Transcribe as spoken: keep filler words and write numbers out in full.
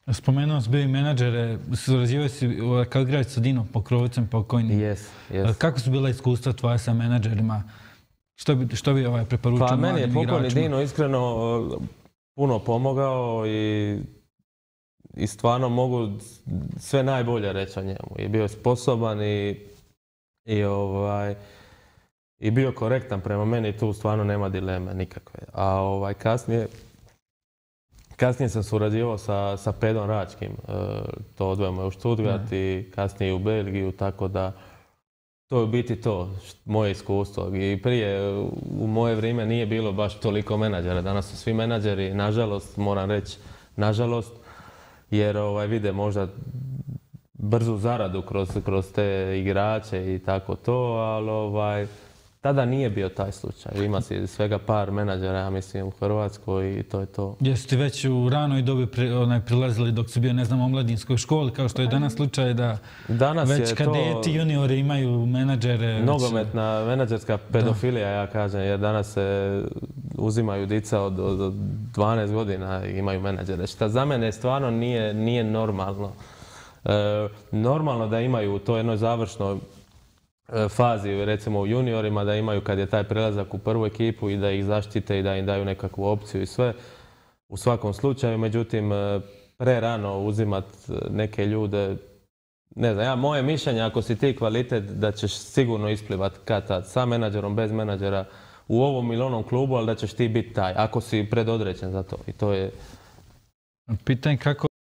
Spomenuo si bio i menadžere, surađivao si kao igrač sa Dinom Pokrovicem pokojnim. Jes, jes. Kako su bila iskustva tvoja sa menadžerima? Što bi, što bi ovaj preporučio pa, mladim igračima? Pa meni je pokojni Dino iskreno puno pomogao i, i stvarno mogu sve najbolje reći o njemu. I bio je sposoban i, i, ovaj, i bio korektan prema meni i tu stvarno nema dileme nikakve. A ovaj, kasnije Kasnije sam surađivao sa, sa Pedom Račkim, e, to odvojamo je u Stuttgart i kasnije u Belgiju, tako da to je u biti to, moje iskustvo. I prije, u moje vrijeme nije bilo baš toliko menadžera, danas su svi menadžeri, nažalost, moram reći, nažalost, jer ovaj, vide možda brzu zaradu kroz, kroz te igrače i tako to, ali ovaj, tada nije bio taj slučaj. Ima si svega par menadžera, ja mislim, u Hrvatskoj i to je to. Jeste ti već u ranoj dobi pri, onaj, prilazili dok si bio, ne znam, u omladinskoj školi, kao što je danas slučaj da danas već kadeti, to juniori imaju menadžere? nogometna, već menadžerska pedofilija, da. Ja kažem, jer danas se uzimaju dica od, od dvanaest godina i imaju menadžere. Šta za mene stvarno nije, nije normalno. E, normalno da imaju u toj jednoj završnoj fazi, recimo u juniorima, da imaju kad je taj prelazak u prvu ekipu i da ih zaštite i da im daju nekakvu opciju i sve. U svakom slučaju, međutim, prerano uzimat neke ljude, ne znam, ja, moje mišljenje, ako si ti kvalitet, da ćeš sigurno isplivat kad tad, sa menadžerom, bez menadžera, u ovom ili onom klubu, ali da ćeš ti biti taj, ako si predodređen za to. I to je pitanje kako